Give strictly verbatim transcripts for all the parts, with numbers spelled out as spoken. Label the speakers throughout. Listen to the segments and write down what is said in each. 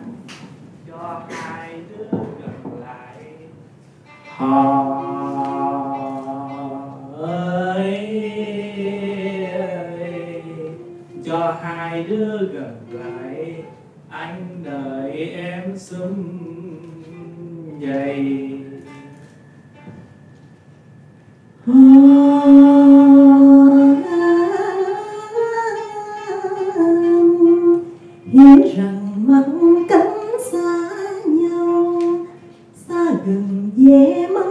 Speaker 1: cho hai đứa gần lại. Họ ơi, cho hai đứa gần lại, anh đợi em sum vầy.
Speaker 2: Hiểu rằng mắt cánh xa nhau, xa gần dễ mất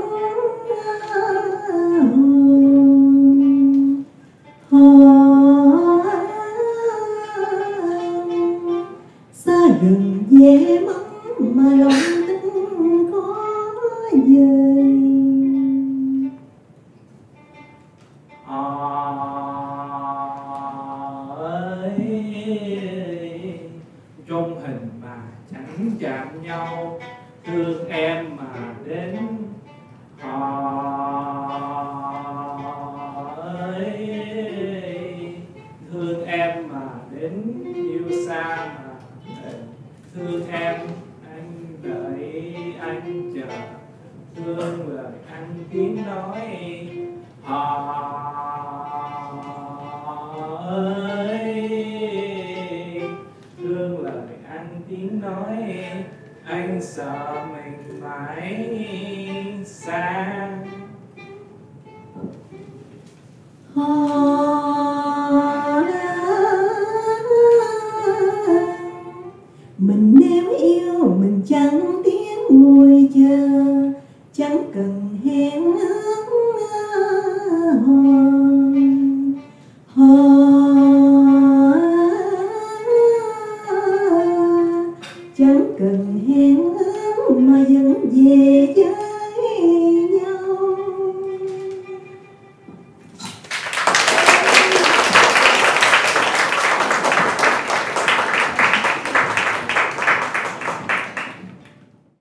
Speaker 2: hồn, xa gần dễ mất mà lòng tin khó vời.
Speaker 1: Trong hình mà chẳng chạm nhau, thương em mà đến. Họ ơi, thương em mà đến, yêu xa mà đến. Thương em, anh đợi, anh chờ, thương lời anh tiếng nói. Họ ơi, thương lời anh tiếng nói, anh sợ mình mãi xa.
Speaker 2: Họ mình nếu yêu mình chẳng tiếng ngồi chờ, chẳng cần hẹn ước hò. Họ chẳng cần hẹn ước mà vẫn về với